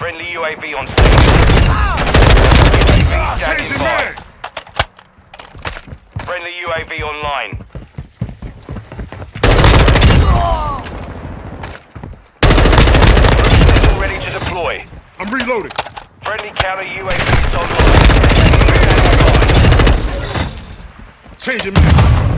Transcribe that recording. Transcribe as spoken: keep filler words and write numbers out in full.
Friendly U A V on station. U A V standing by. Friendly U A V online. Missile ready to deploy. I'm reloading. Friendly counter U A V is online. Changing man.